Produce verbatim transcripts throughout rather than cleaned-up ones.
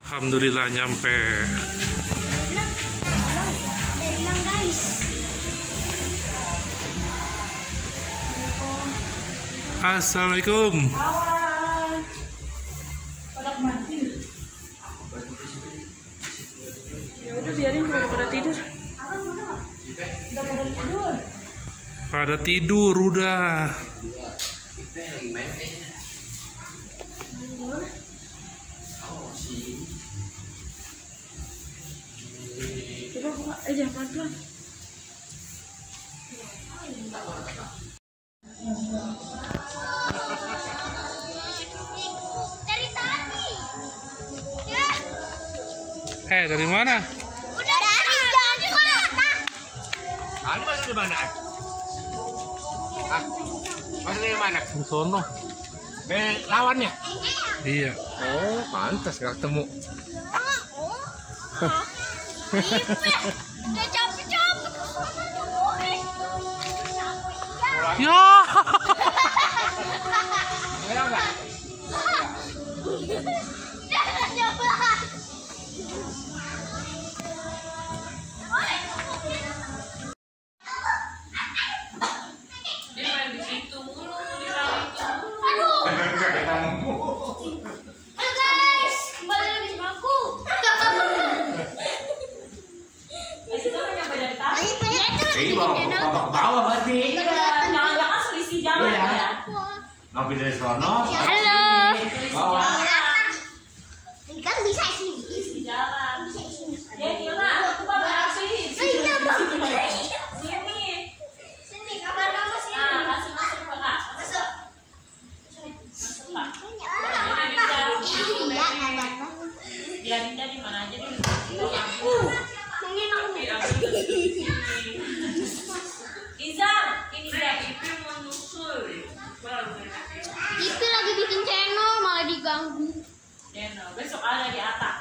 Alhamdulillah nyampe. Assalamualaikum. Ya udah biarin kalau pada tidur. Pada tidur udah. Coba buka aja pelan-pelan. Dari tadi. Ya. Eh, dari mana? Udah dari Jakarta. Kamu masih di mana? Hah? Masih di mana? Di sono. Eh, lawannya? Iya. Oh, pantas gak ketemu. Udah capek-capek. Ya. Ayo enggak? Ini bawa bawa ke bawah berarti. Jangan-jangan selisih jalan ya. Ngopi dari sono. Halo. Bawah. Ini kan bisa sini. Selisih jalan. Bisa sini. Ya, Fiona, coba balik sini. Iya, Bang. Sini. Sini, kamar kamu sini. Nah, kasih masuk ke Kak. Masuk. Masuk, Kak. Iya, ada. Biarin dia di mana aja deh. Mungkin aku Izam, ini dia. Ipi mau nyusul. Itu lagi bikin channel malah diganggu. Channel. Besok ada di atas.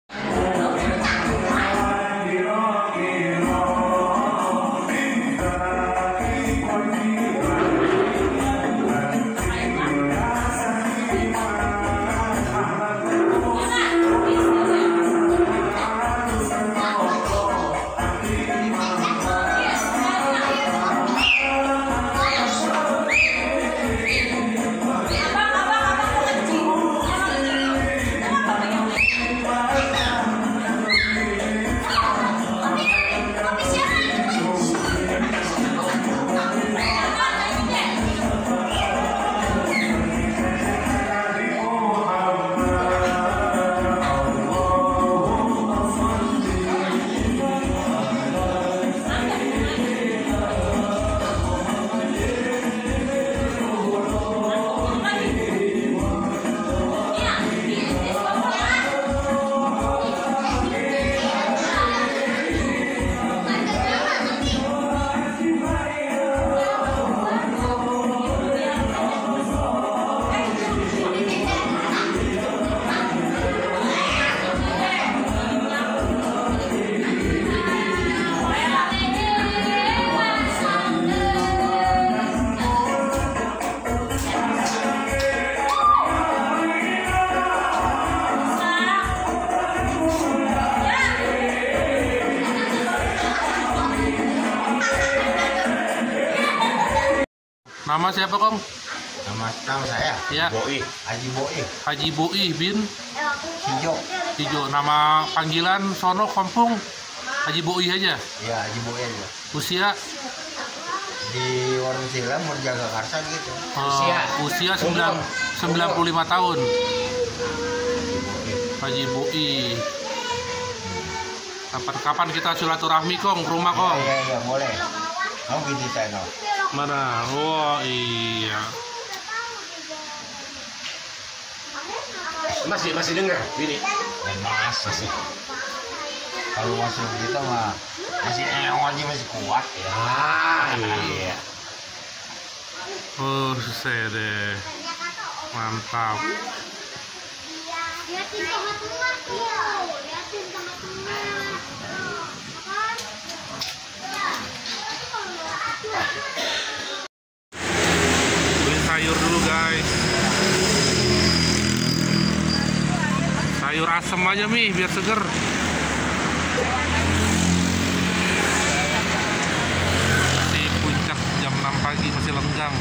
Nama siapa, Kong? Nama nama saya. Iya. Boi, Haji Boi. Haji Boi bin Hijau. Hijo. Nama panggilan sono kampung Haji Boi aja. Iya, Haji Boi aja. Usia Di warung silam mau jaga karsa gitu. uh, usia sembilan puluh lima tahun. Haji Boi. Kapan-kapan kita silaturahmi, Kong, ke rumah, Kong? Iya, iya, boleh. Kamu bikin channel. Mana? Oh iya. Masih masih dengar ini? Mas masih. Kalau masih begitu mah masih eong aja masih kuat ya. Iya. Oh, saya deh. Mantap. Lihatin teman-teman. Lihatin teman-teman. Beli sayur dulu, guys. Sayur asam aja Mi, biar seger. Masih puncak jam enam pagi, masih lenggang.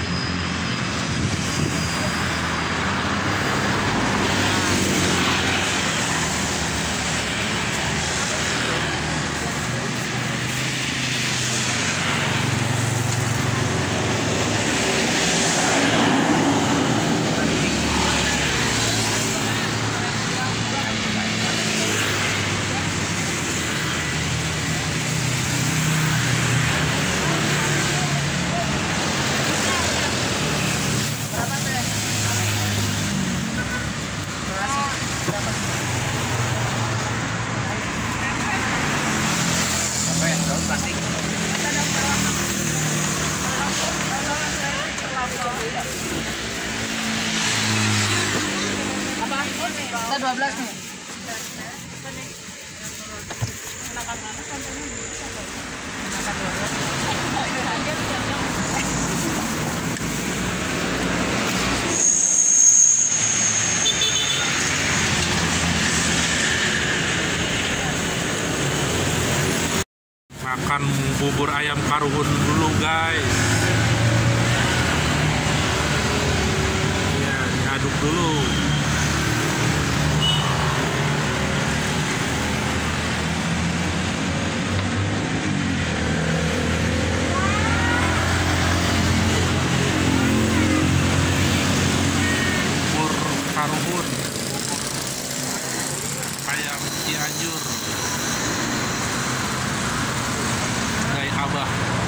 Kita dua belas nih. Makan bubur ayam karuhun dulu guys. Ya, diaduk dulu. Karuhun, ayam Cianjur, Gai Abah.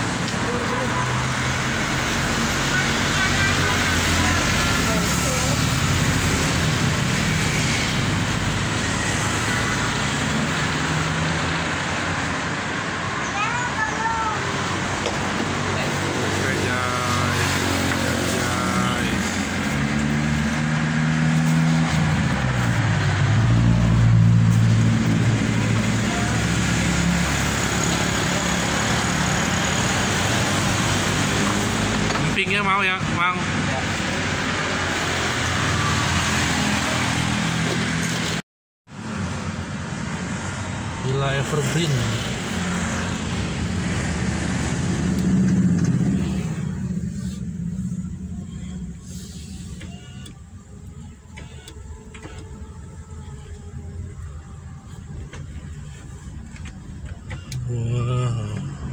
Empingnya mau ya, Mang? Ya. Villa Evergreen. Wow.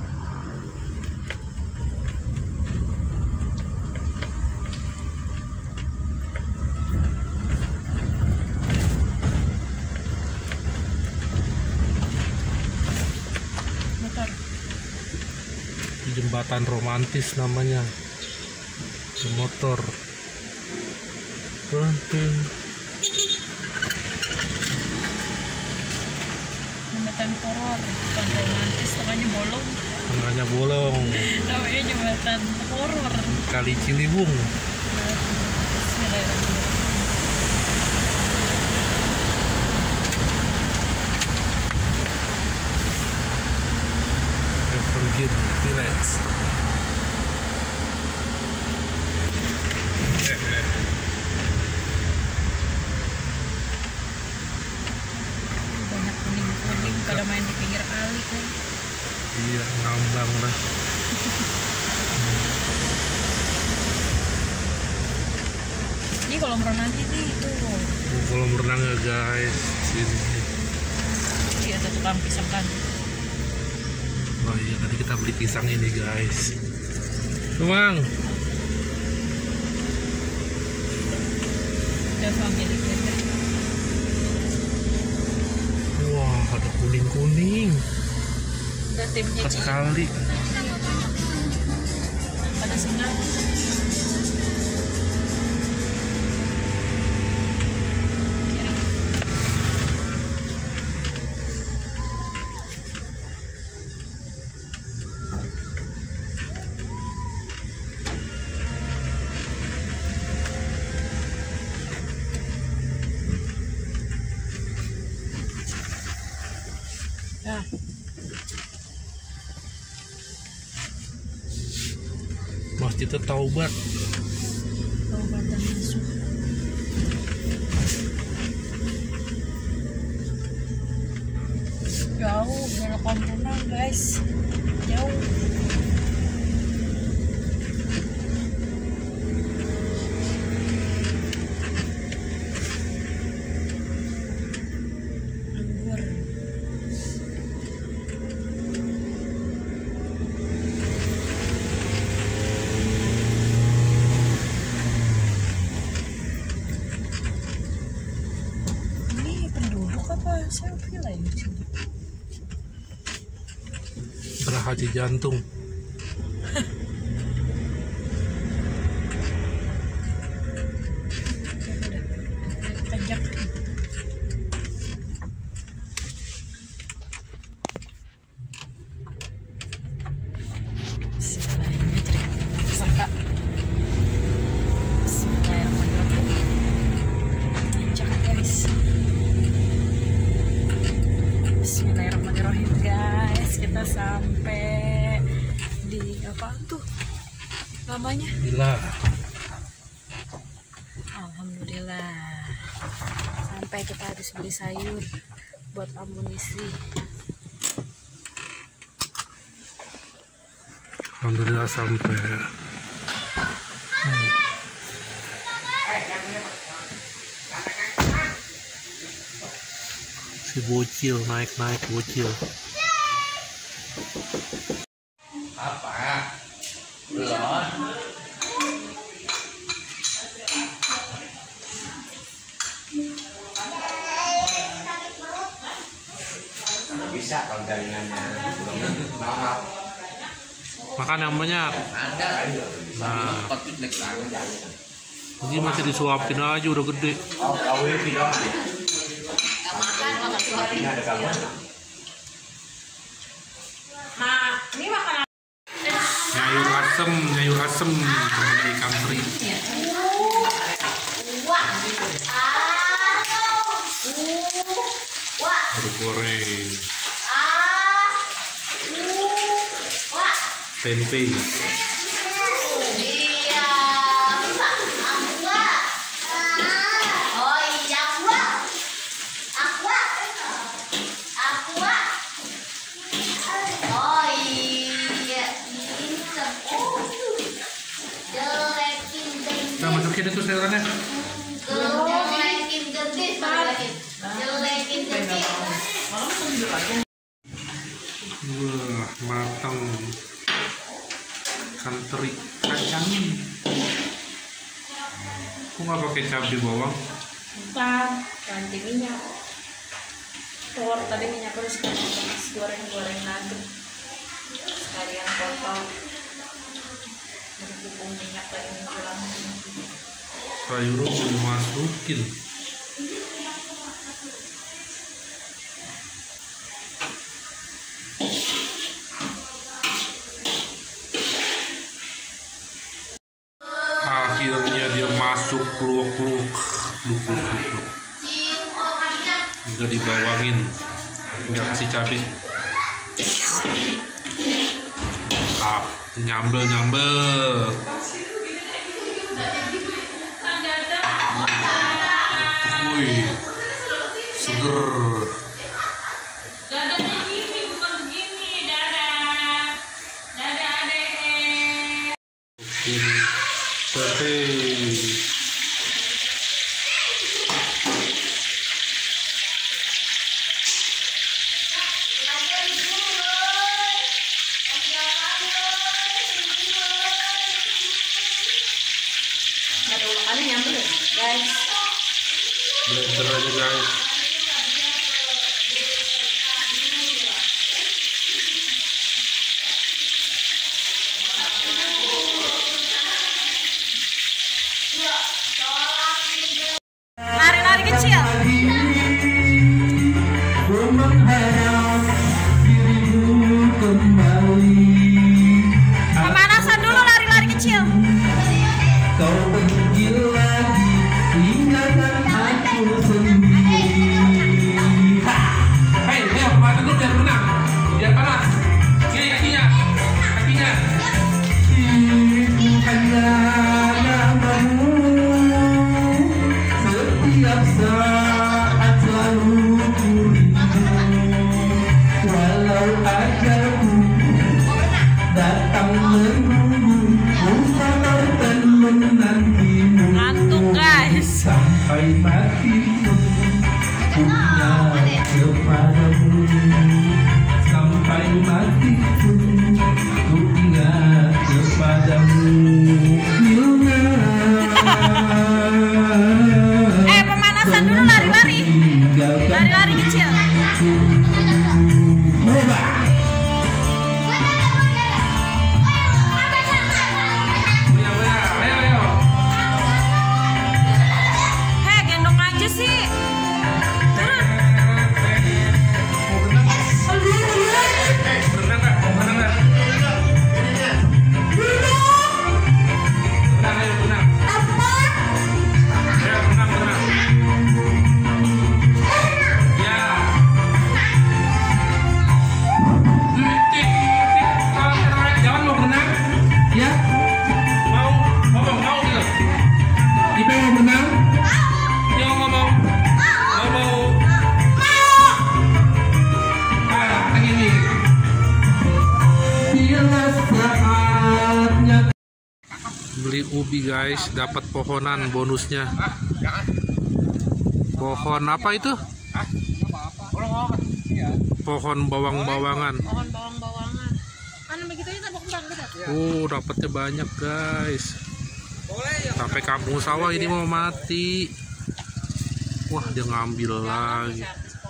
Jembatan romantis namanya, motor berhenti. Jembatan horor, bukan romantis, tengahnya bolong. Tengahnya bolong. Namanya jembatan horor. Kali Ciliwung. Evergreen Village. Banyak kuning-kuning pada main di pinggir kali kan. Iya, ngambang lah. Ini kolam renang sih itu. Kolam renang ya guys, sini. Iya, ada tukang pisang kan. Oh iya, tadi kita beli pisang ini guys. Bang. Udah family kita. Wah, ada kuning-kuning. Udah timnya Ci. Sekali. Pada senang. Ya. Masjid Taubat. Taubat dan masuk. jauh belok Kampunang guys, jauh. Saya villa ya di sini. Haji jantung. Pajak. Bismillahirrahmanirrahim guys, kita sampai di apa tuh namanya? Villa. Alhamdulillah, sampai kita habis beli sayur buat amunisi. Alhamdulillah sampai. Hmm. Si bocil naik-naik bocil. Apa? Belum. Bisa kalau jaringannya belum maaf. Makan yang banyak. Ada kan? Nah, Tapi next lagi. ini masih disuapin aja udah gede. Oh, kau ini dong. Ini ada kawan. Nah, ini makanan. Nyayur asem, nyayur asem sama ikan teri. Baru goreng. Tempe. Kita masukin itu sayurannya. Jelekin gede, jelekin gede. Wah, matang. Ikan teri kacangin. Kok nggak pakai cabai bawang? Bukan, ganti minyak. Telur tadi minyak terus kan goreng-goreng nugget. Sekalian potong. Berhubung minyak lagi menjelang. Sayur udah dimasukin. Akhirnya dia masuk peluk-peluk, peluk-peluk. Udah dibawangin, nggak kasih cabai. Ah, nyambel-nyambel. Wih, seger. Dadanya gini, bukan begini. Dadah. Dadah adek. Ini sate. Ada ulakannya nyambel ya, guys. Blender aja guys. kepadamu sampai mati pun ku ingat kepadamu. Eh, pemanasan dulu, lari-lari. Lari-lari kecil. Hei, gendong aja sih. Turun. Berenang nggak? Mau berenang nggak? Berenang, ayo berenang. Ayo berenang, berenang. Ya. Titik, titik. Jangan mau berenang? Ya. Mau? Mau, mau gitu. Ipe mau berenang? Ya nggak mau. Nggak mau. Ah, ini. Bila saatnya beli ubi guys, dapat pohonan bonusnya. Pohon apa itu? Pohon bawang-bawangan. Pohon bawang-bawangan. Kan begitu aja tabok kembang kita. Oh, dapatnya banyak guys. Sampai kampung sawah ini mau mati. Wah, dia ngambil lagi.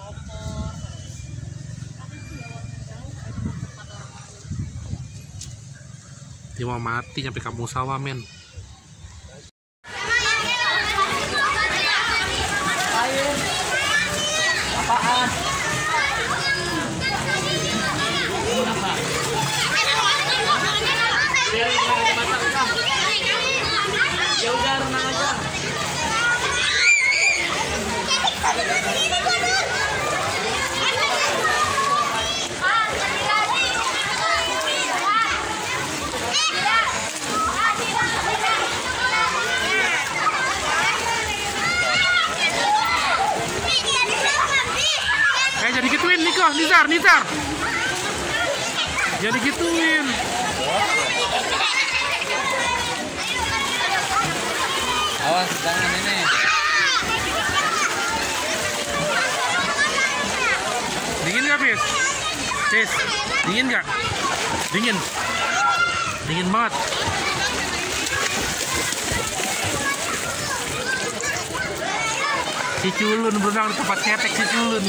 Dia mau mati sampai kampung sawah men. Eh, jadi gituin Niko, Nizar, Nizar. Jadi gituin. Awas, jangan ini. Dingin nggak, Fis? Fis, dingin nggak? Dingin. Dingin banget. Si culun berenang di tempat ketek si culun.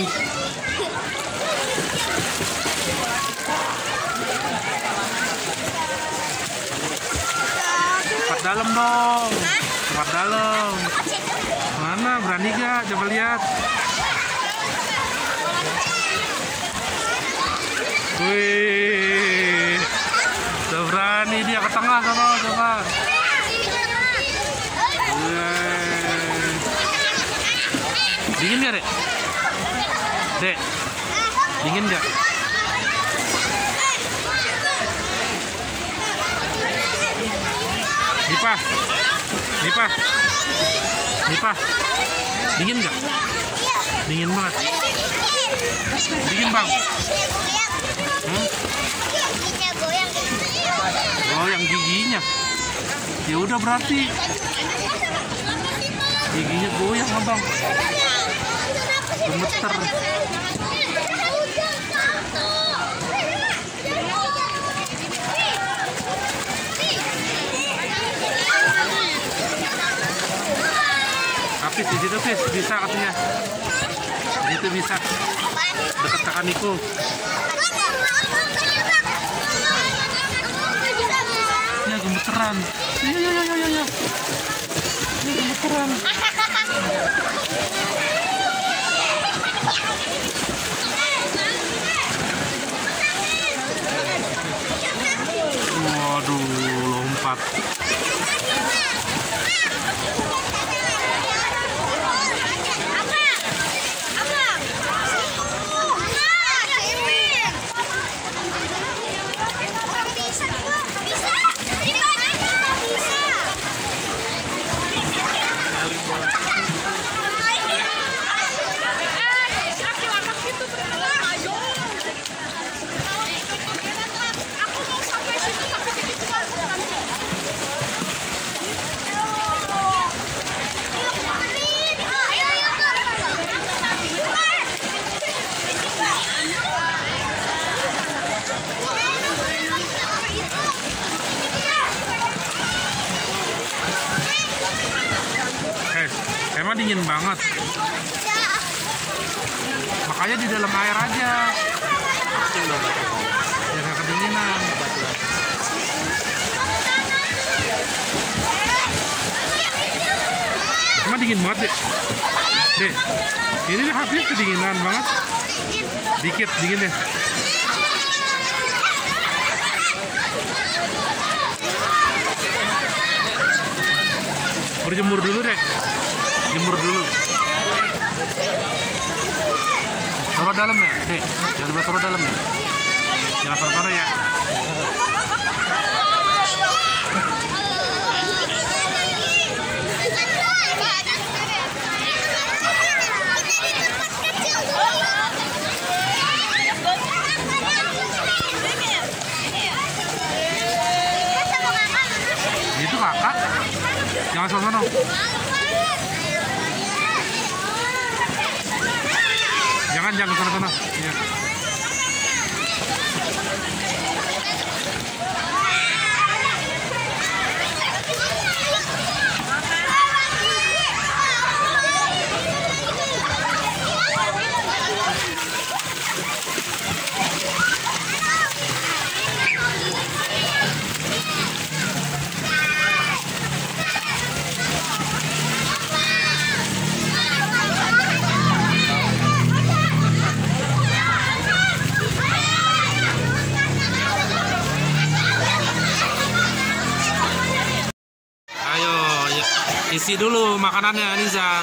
Tempat dalam dong. Tempat dalam. Mana berani gak? Coba lihat. Wih. Udah berani dia ke tengah sana, coba. Wih. Dingin gak, Dek? Dek, dingin gak? Nipah, Nipah, Nipah, dingin gak? Dingin banget. Dingin bang. Hmm? Goyang giginya. Ya udah berarti giginya goyang abang. Gemeter. Tapi di situ Fis, bisa katanya. Di situ bisa. Dekat tekan Niko. Ya gemeteran. Ya ya ya ya ya. Ini gemeteran. Waduh, lompat. dingin banget. Makanya di dalam air aja. Biar nggak kedinginan. Cuma dingin banget deh. Deh, ini habis kedinginan banget. Dikit, dingin deh. Berjemur dulu deh. Jemur dulu. Taruh dalam ya, deh. Jangan lupa taruh dalam ya. Jangan taruh-taruh ya. Itu kakak. Jangan sono-sono. Jangan, jangan sono-sono. Ya. Isi dulu makanannya, Nizar.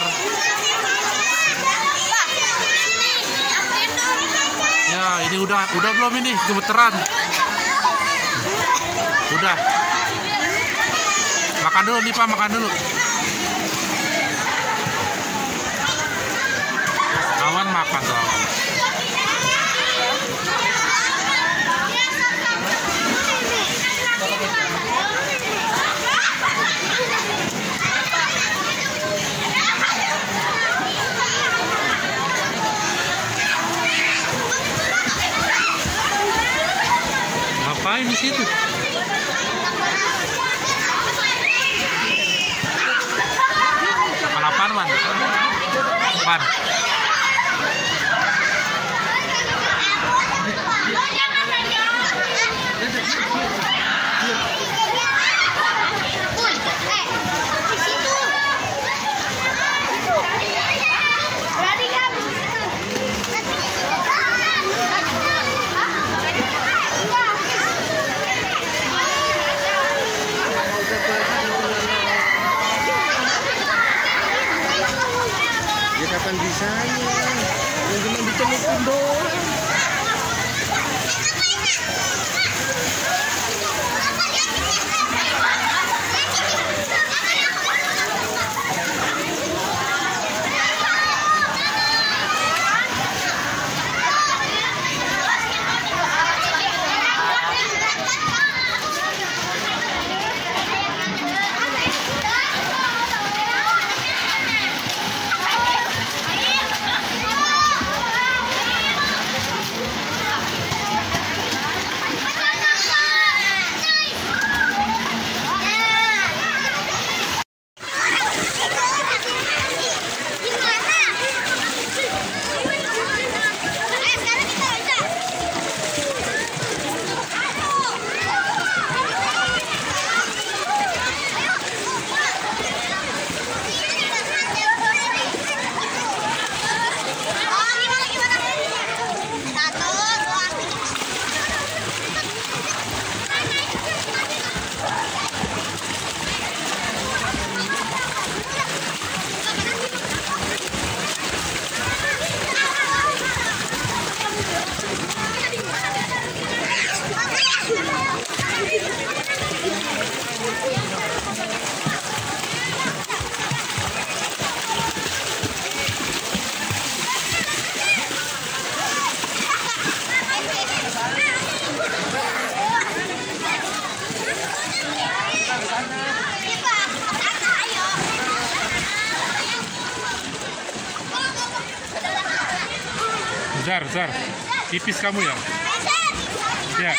Ya, ini udah udah belum ini gemeteran? Udah. Makan dulu nih Pak, makan dulu. Kawan makan dong. Ngapain di situ? Makan apaan, Man? Apaan? Kapan bisanya? Yang cuma ditemukan doang. Zar, Zar, tipis kamu ya? Ya.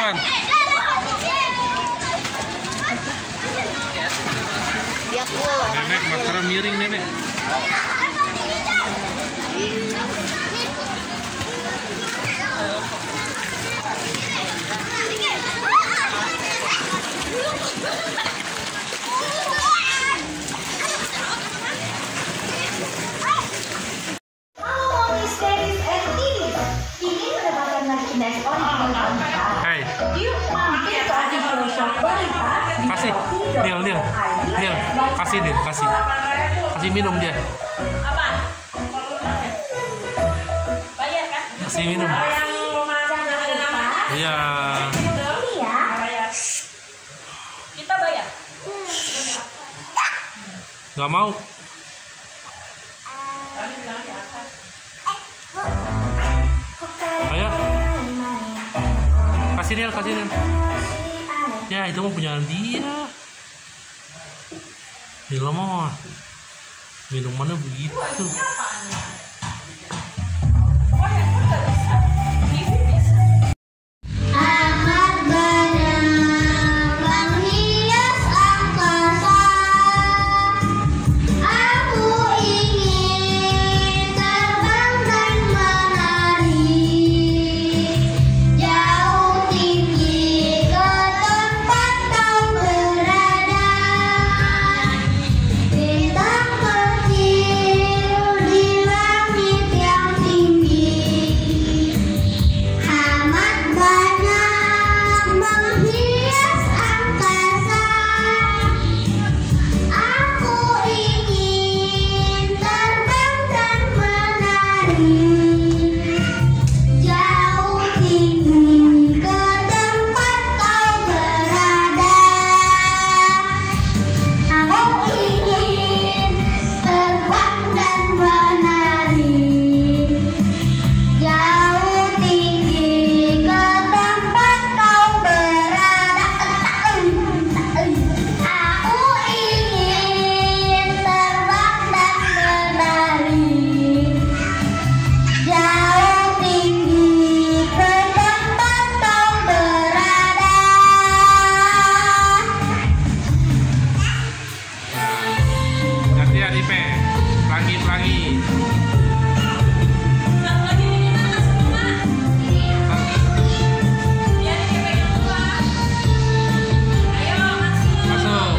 cepetan. Ya pulang. Nenek, maskara miring nenek. Hai. Kasih, Dil, Dil, Dil, kasih Dil, kasih, kasih minum dia, Apa? Bayar kan? kasih minum. Kalau yang rumah ada namanya, Iya. bayar. Kita bayar. Nggak mau. Ayo. Kasih Dil, kasih Dil. Ya itu mau punya dia. Dil mah minumannya begitu. Amat banyak menghias angkasa. Aku ingin terbang dan menari jauh tinggi ke tempat kau berada. Bintang kecil di langit yang tinggi. Amat banyak menghias angkasa. Aku ingin terbang dan menari jauh tinggi ke tempat kau berada. Aku ingin terbang dan menari jauh tinggi ke tempat kau berada. Aku ingin terbang dan menari jauh tinggi ke tempat kau berada. Gantian Ipe, pelangi-pelangi. Satu lagi ini mana semua? Biar ini pegang dua. Ayo masuk. Masuk.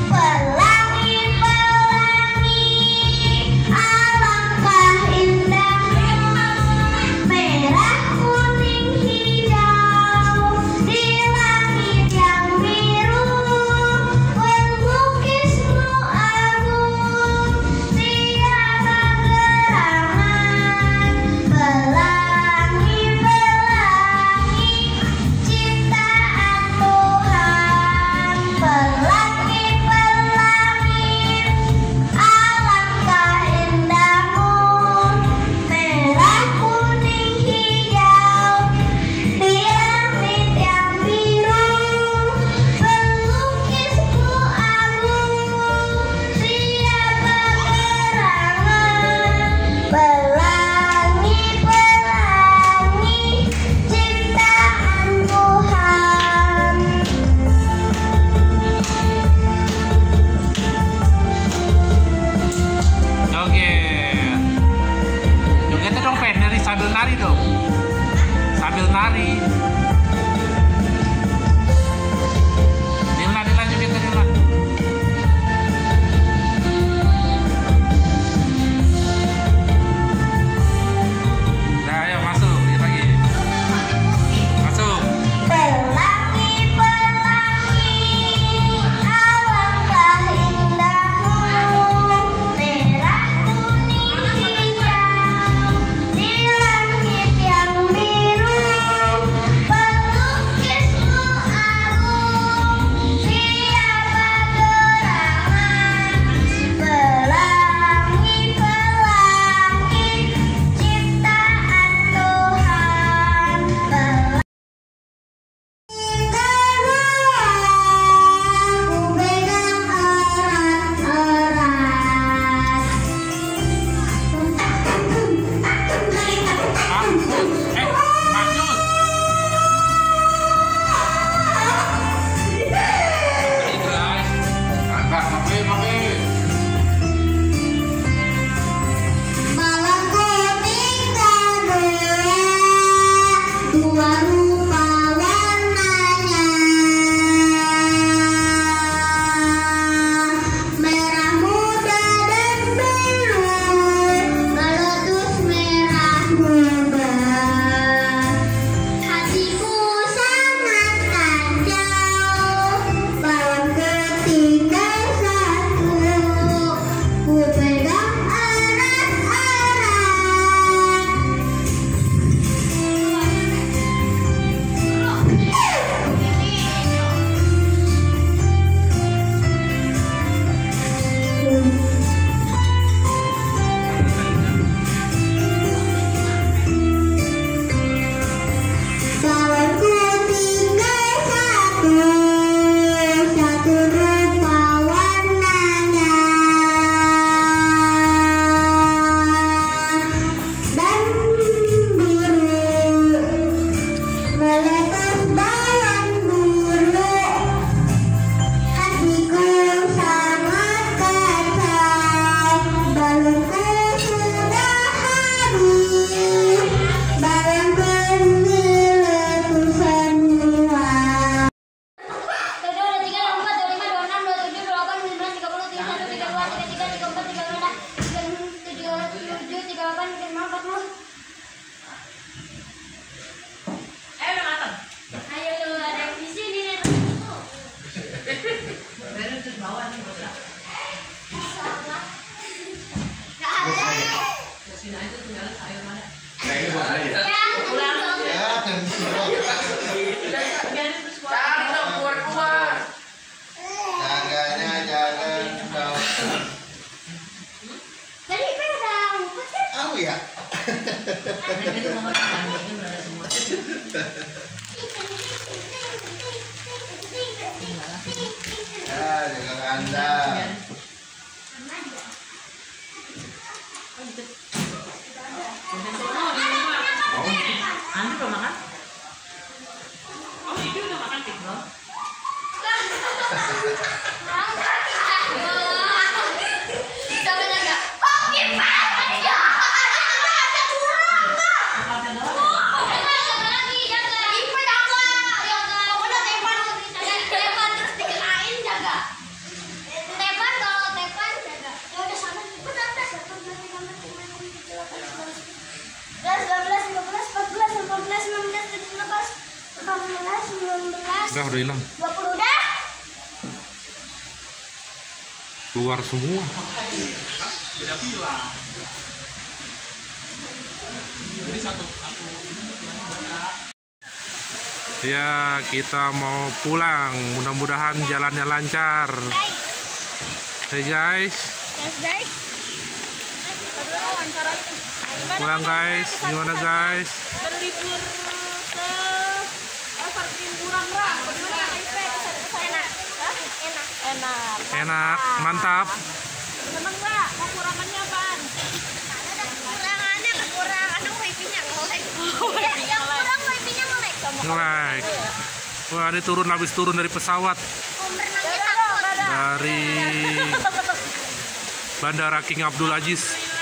Pelangi-pelangi, alangkah indahnya, merah, kuning, hijau, di langit yang biru, melukismu agung, tiada gerangan. Pelangi-pelangi, ciptaan Tuhan. Pelangi-pelangi, alangkah indahmu, merah, kuning, hijau, di langit yang biru, pelukismu agung, tiada gerangan. Pelangi-pelangi, ciptaan Tuhan. Joget. Jogetnya dong Pen, dari sambil nari dong. Sambil nari. Dila, Dila joget Dila. Nah, ayo masuk, lihat lagi. Masuk. Pelangi-pelangi, alangkah indahmu, merah, kuning, hijau, di langit yang biru, Jaganya jangan dong. Tadi kan ada rumput kan? Oh ya. Ya, jaga kandang. Andi belum makan? Oh, itu udah makan pik bro? Coba jaga. Oke, Pak. Ya. Ada kurang, Pak. Makan doang. Jaga lagi, jaga. Ipe jaga. Jaga. Udah tepan tepan terus dikenain jaga. Tepan kalau tepan jaga. Ya udah sana. Udah atas. Belas, dua belas, tiga belas, empat belas, lima belas, enam belas, tujuh belas, delapan belas, sembilan belas, Udah, udah hilang. dua puluh udah. Keluar semua. Ya, kita mau pulang. Mudah-mudahan jalannya lancar. Hey guys, Yes, guys. pulang guys. Gimana guys? Berlibur ke Evergreen Burang-Rang. Bagaimana Ipe? Enak. Enak. Enak. Enak, mantap. Seneng nggak? Kekurangannya apaan? Kekurangannya kekurangan wifi-nya nge-lag. Yang kurang wifi-nya nge-lag. Nge-lag. Wah, ini turun habis turun dari pesawat Om berenangnya takut. dari Bandara King Abdul Aziz.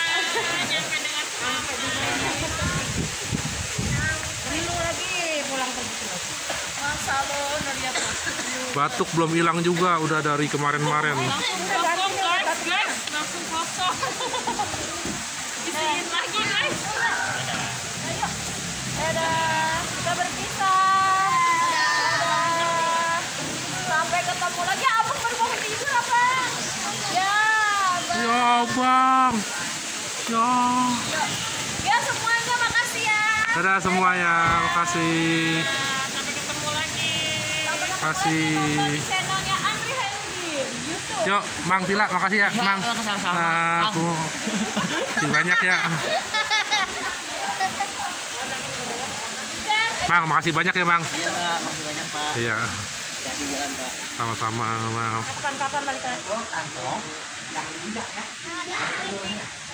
Rindu lagi pulang pergi. Masa lo dari atas. Batuk belum hilang juga, udah dari kemarin-kemarin. Kosong guys, guys, langsung kosong. Isiin lagi guys. Dadah. Kita berpisah. Dadah. Sampai ketemu lagi. Abang baru mau tidur apa? Ya. Ya bang, ya. Ya semuanya makasih ya. Dadah semuanya, makasih, Sampai ketemu lagi. makasih. Channelnya Andri Hairudin YouTube. Yuk, Mang Tila, makasih ya, Mang. sama-sama. Nah, aku terima banyak ya, Mang. Makasih banyak ya, Mang. Iya, Pak. Makasih banyak, Pak. Iya, Kasih jalan, Pak. sama-sama, Mang. Kapan-kapan balik lagi. Oh, kantong. Yang tidak ya.